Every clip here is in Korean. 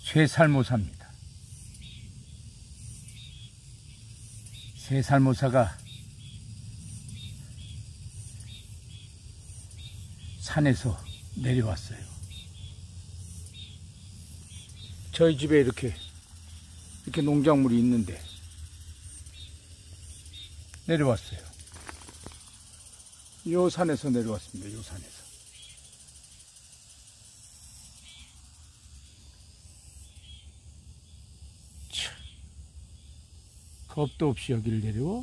쇠살모사입니다. 쇠살모사가 산에서 내려왔어요. 저희 집에 이렇게 농작물이 있는데 내려왔어요. 요 산에서 내려왔습니다. 요 산에서. 참, 겁도 없이 여기를 내려와?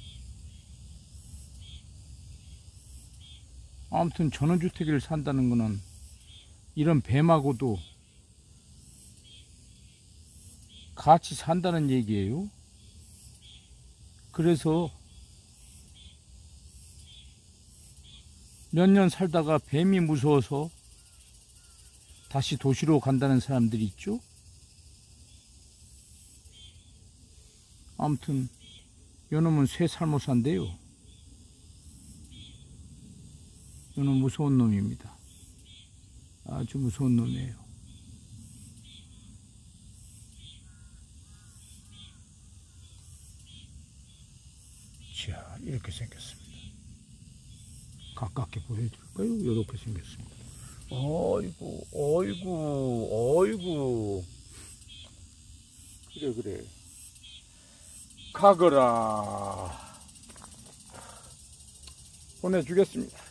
아무튼 전원주택을 산다는 거는 이런 뱀하고도 같이 산다는 얘기예요. 그래서 몇 년 살다가 뱀이 무서워서 다시 도시로 간다는 사람들이 있죠. 아무튼 요놈은 쇠살모사인데요. 요놈 무서운 놈입니다. 아주 무서운 놈이에요. 자, 이렇게 생겼습니다. 가깝게 보여드릴까요? 이렇게 생겼습니다. 어이구, 어이구, 어이구. 그래. 가거라. 보내주겠습니다.